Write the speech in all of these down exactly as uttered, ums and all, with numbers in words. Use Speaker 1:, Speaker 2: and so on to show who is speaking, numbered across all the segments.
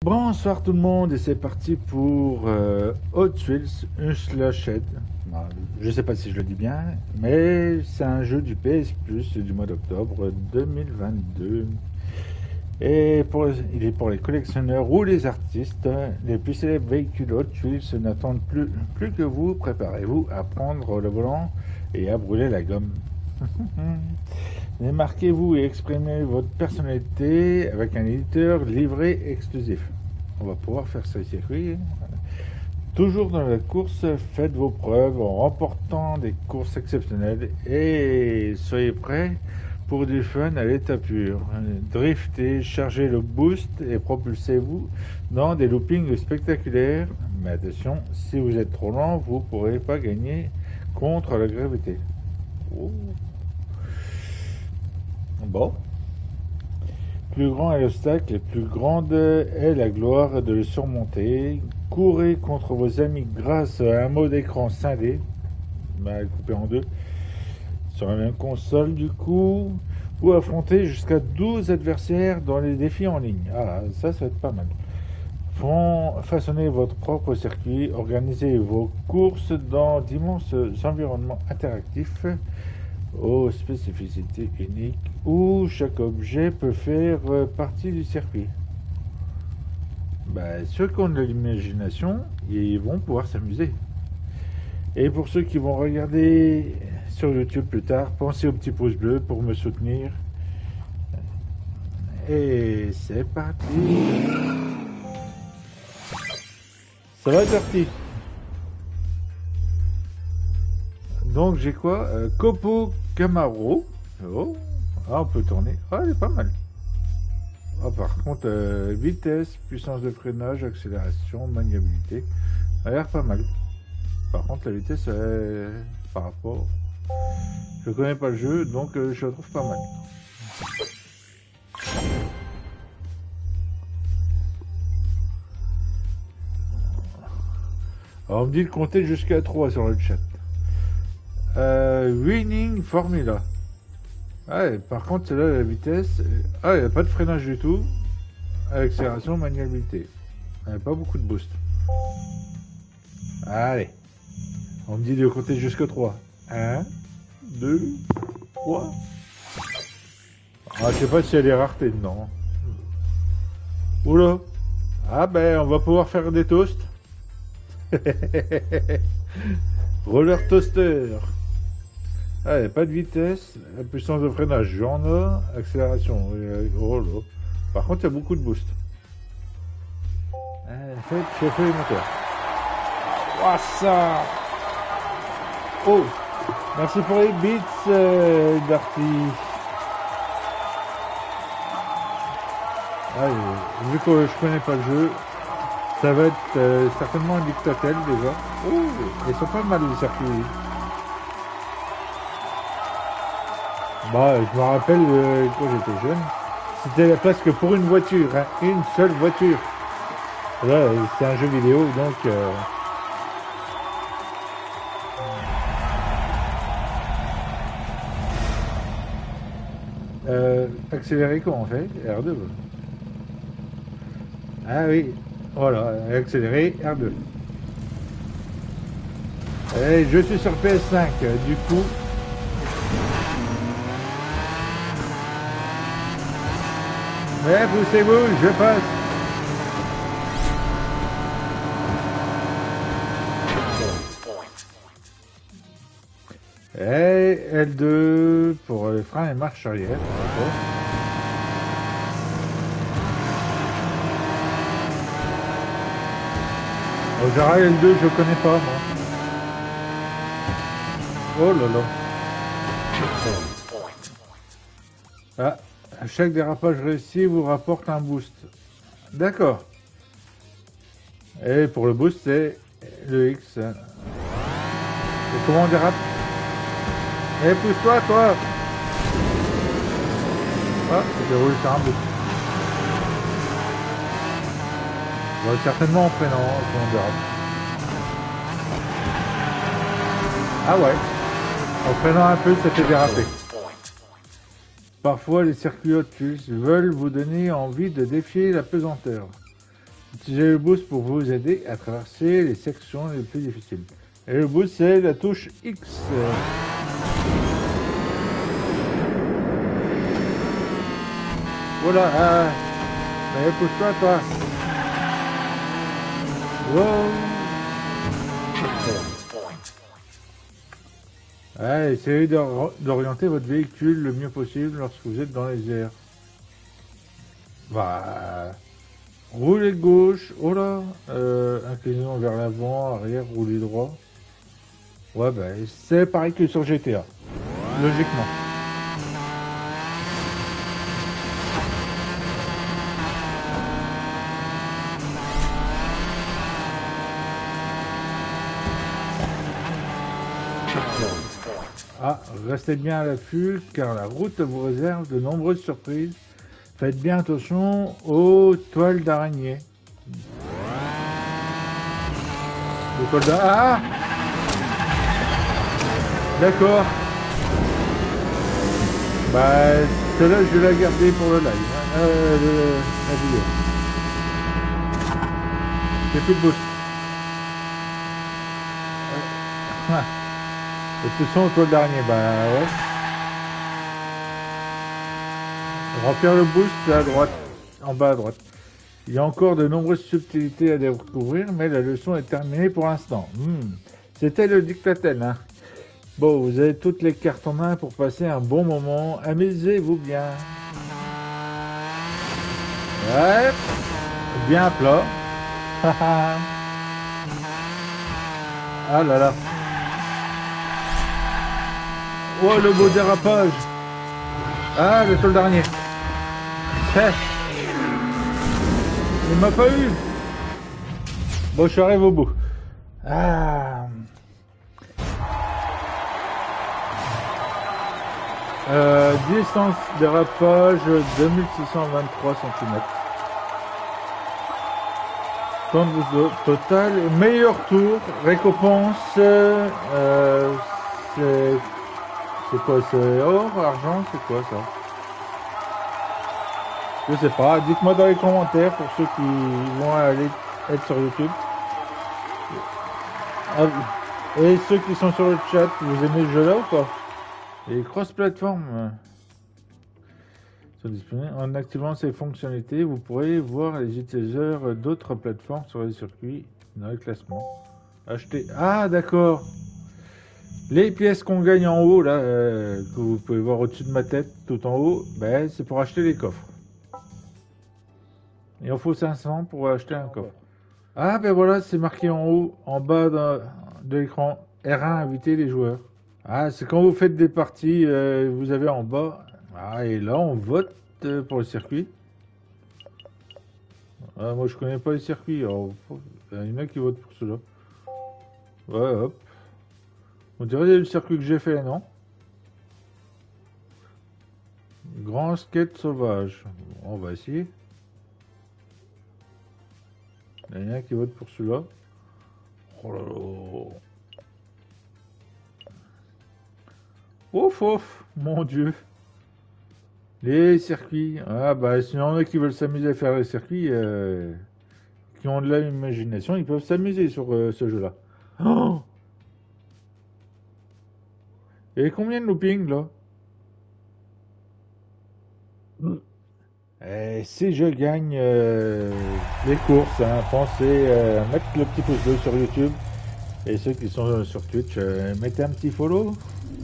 Speaker 1: Bonsoir tout le monde et c'est parti pour euh, Hot Wheels Unleashed. Non, je sais pas si je le dis bien, mais c'est un jeu du P S Plus du mois d'octobre deux mille vingt-deux. Et pour, il est pour les collectionneurs ou les artistes. Les plus célèbres véhicules Hot Wheels n'attendent plus, plus que vous. Préparez-vous à prendre le volant et à brûler la gomme. Démarquez-vous et exprimez votre personnalité avec un éditeur livré exclusif. On va pouvoir faire ce circuit. Toujours dans la course, faites vos preuves en remportant des courses exceptionnelles et soyez prêts pour du fun à l'état pur. Driftez, chargez le boost et propulsez-vous dans des loopings spectaculaires. Mais attention, si vous êtes trop lent, vous ne pourrez pas gagner contre la gravité. Oh. Bon. Plus grand est l'obstacle, et plus grande est la gloire de le surmonter. Courez contre vos amis grâce à un mode écran scindé, bah, coupé en deux, sur la même console du coup, ou affrontez jusqu'à douze adversaires dans les défis en ligne. Ah, ça, ça va être pas mal. Font façonner votre propre circuit, organisez vos courses dans d'immenses environnements interactifs aux spécificités uniques où chaque objet peut faire partie du circuit. Bah, ceux qui ont de l'imagination, ils vont pouvoir s'amuser. Et pour ceux qui vont regarder sur YouTube plus tard, pensez au petit pouce bleu pour me soutenir. Et c'est parti. Ça va, Dirty? Donc j'ai quoi euh, Copo Camaro. Oh. Ah, on peut tourner. Ah, elle est pas mal. Ah, par contre, euh, vitesse, puissance de freinage, accélération, maniabilité. Elle a l'air pas mal. Par contre, la vitesse, euh, par rapport... Je connais pas le jeu, donc euh, je la trouve pas mal. Alors, on me dit de compter jusqu'à trois sur le chat. Euh, Winning Formula. Ah, par contre, c'est là la vitesse. Ah, il n'y a pas de freinage du tout. Accélération, maniabilité. Il n'y a pas beaucoup de boost. Allez. On me dit de compter jusqu'à trois. un, deux, trois. Ah, je sais pas s'il y a des raretés dedans. Oula. Ah ben, on va pouvoir faire des toasts. Roller toaster. Ah, il n'y a pas de vitesse, la puissance de freinage, j'en ai, accélération, oh là. Par contre, il y a beaucoup de boost. Euh, faites chauffer les moteurs. Ouah, ça. Oh, merci pour les bits, euh, Darty. Ah, vu que je connais pas le jeu, ça va être euh, certainement un dictatel déjà. Oh, ils sont pas mal les circuits. Bah, je me rappelle euh, quand j'étais jeune, c'était la place que pour une voiture, hein, une seule voiture. Là, c'est un jeu vidéo, donc... Euh... Euh, accélérer comment on fait? R deux. Ah oui, voilà, accélérer R deux. Et je suis sur P S cinq, du coup... Mais poussez-vous, je passe. Et L deux pour les freins et marche arrière. Oh, genre L deux, je connais pas, moi. Oh là là. Ah. Chaque dérapage réussi vous rapporte un boost. D'accord. Et pour le boost, c'est le X. Et comment on dérape? Eh, pousse-toi, toi! Ah, ça déroule sur un boost. Bon, certainement en freinant, quand on dérape. Ah ouais. En freinant un peu, ça fait déraper. Parfois, les circuits Hot Wheels veulent vous donner envie de défier la pesanteur. Utilisez le boost pour vous aider à traverser les sections les plus difficiles. Et le boost, c'est la touche X. Voilà, ah, mais pousse-toi, toi. Wow. Ah, essayez d'orienter votre véhicule le mieux possible lorsque vous êtes dans les airs. Bah, roulez gauche, oh là, euh, inclinaison vers l'avant, arrière, roulez droit. Ouais, bah, c'est pareil que sur G T A, logiquement. Ah, restez bien à l'affût car la route vous réserve de nombreuses surprises. Faites bien attention aux toiles d'araignée. Les toiles d'araignée. Ah, d'accord. Bah, celle-là, je vais la garder pour le live. Hein. Euh, le, la vidéo. J'ai plus de boost. Ouais. Et ce sont aux toiles d'araignée. Bah, ouais. Remplir le boost à droite, en bas à droite. Il y a encore de nombreuses subtilités à découvrir, mais la leçon est terminée pour l'instant. Hmm. C'était le Dictatel. Hein. Bon, vous avez toutes les cartes en main pour passer un bon moment. Amusez-vous bien. Ouais, bien plat. Ah là là. Oh, le beau dérapage. Ah, le sol d'araignée. Hey. Il m'a pas eu. Bon, je arrive au bout. Ah. Euh, distance dérapage deux mille six cent vingt-trois centimètres. Temps de total. Meilleur tour. Récompense. Euh, c'est... C'est quoi? C'est or, argent? C'est quoi ça? Je sais pas. Dites-moi dans les commentaires pour ceux qui vont aller être sur YouTube. Et ceux qui sont sur le chat, vous aimez ce jeu-là ou pas? Les cross-platforms sont disponibles. En activant ces fonctionnalités, vous pourrez voir les utilisateurs d'autres plateformes sur les circuits dans les classements. Acheter. Ah, d'accord. Les pièces qu'on gagne en haut, là, euh, que vous pouvez voir au-dessus de ma tête, tout en haut, ben, c'est pour acheter les coffres. Il en faut cinq cents pour acheter un coffre. Ah, ben voilà, c'est marqué en haut, en bas de, de l'écran. R un, inviter les joueurs. Ah, c'est quand vous faites des parties, euh, vous avez en bas. Ah, et là, on vote euh, pour le circuit. Ah, moi, je connais pas les circuits. Alors, il y en a qui votent pour cela. Ouais, hop. On dirait le circuit que j'ai fait, non? Grand skate sauvage. On va essayer. Il y en a qui votent pour celui-là. Oh là là. Ouf, ouf, mon Dieu. Les circuits. Ah bah, s'il y en a qui veulent s'amuser à faire les circuits, euh, qui ont de l'imagination, ils peuvent s'amuser sur euh, ce jeu-là. Oh, et combien de loopings là? Et si je gagne euh, les courses, hein, pensez euh, mettre le petit pouce bleu sur YouTube. Et ceux qui sont euh, sur Twitch, euh, mettez un petit follow.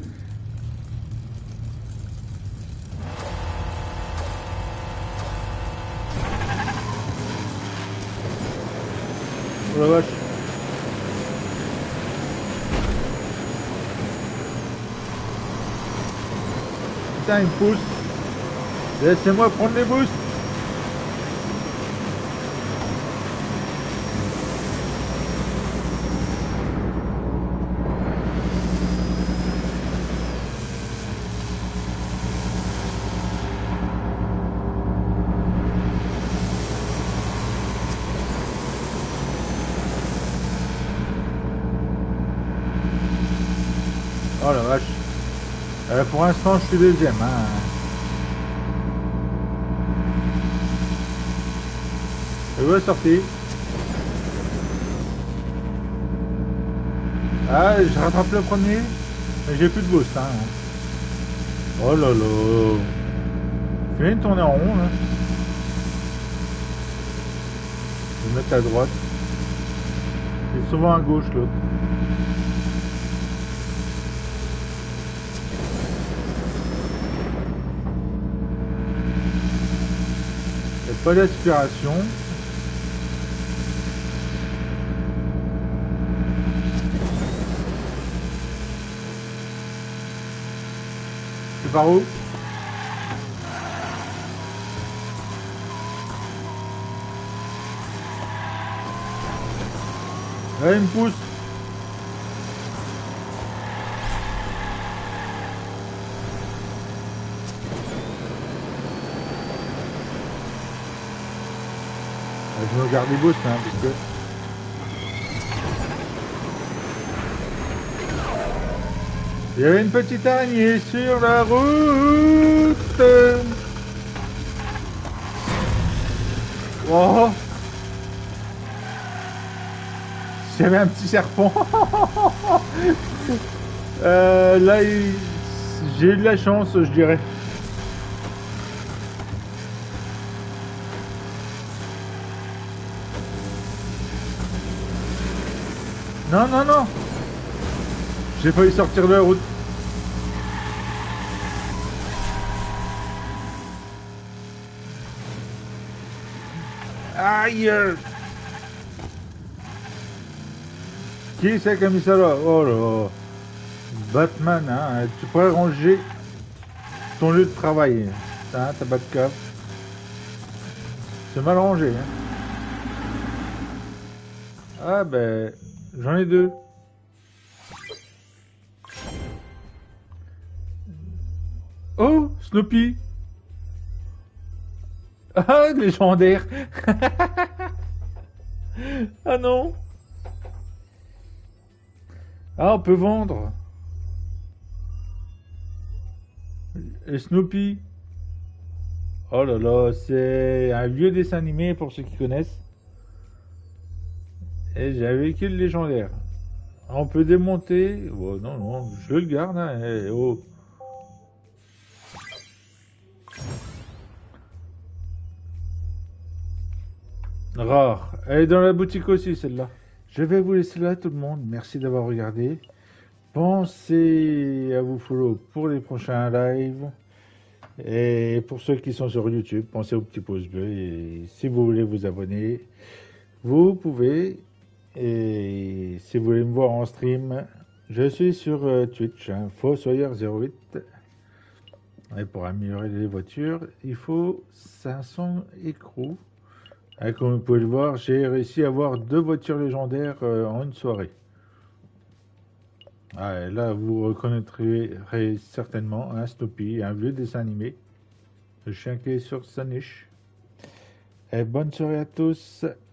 Speaker 1: Oh la vache. Putain, il me pousse. Laissez-moi prendre les boosts. Oh la vache. Euh, pour l'instant, je suis deuxième. Hein. Et où est sorti? Ah, je rattrape le premier, mais j'ai plus de boost. Hein. Oh là là. Fais une tournée en rond là. Je vais mettre à droite. C'est souvent à gauche l'autre. Il n'y a pas d'aspiration. C'est par où? Là, il me pousse. Je me garde les boosts, hein, parce que... Il y avait une petite araignée sur la route. Oh. S'il y avait un petit serpent. euh, là, il... j'ai eu de la chance, je dirais. Non, non, non. J'ai failli sortir de la route. Aïe. Qui c'est qui a mis ça là? Oh là. Batman, hein. Tu pourrais ranger ton lieu de travail. Hein, ta Batcave. C'est mal rangé. Hein. Ah ben, j'en ai deux. Oh, Snoopy. Ah, légendaire. Ah non. Ah, on peut vendre. Et Snoopy. Oh là là, c'est un vieux dessin animé pour ceux qui connaissent. Et j'ai un véhicule légendaire. On peut démonter. Oh, non, non, je le garde. Hein. Eh, oh. Rare. Elle est dans la boutique aussi, celle-là. Je vais vous laisser là, tout le monde. Merci d'avoir regardé. Pensez à vous follow pour les prochains lives. Et pour ceux qui sont sur YouTube, pensez au petit pouce bleu. Et si vous voulez vous abonner, vous pouvez. Et si vous voulez me voir en stream, je suis sur euh, Twitch, hein, Fossoyeur zéro huit. Et pour améliorer les voitures, il faut cinq cents écrous. Et comme vous pouvez le voir, j'ai réussi à avoir deux voitures légendaires euh, en une soirée. Ah, et là, vous reconnaîtrez certainement un Snoopy, un vieux dessin animé. Le chien qui est sur sa niche. Et bonne soirée à tous.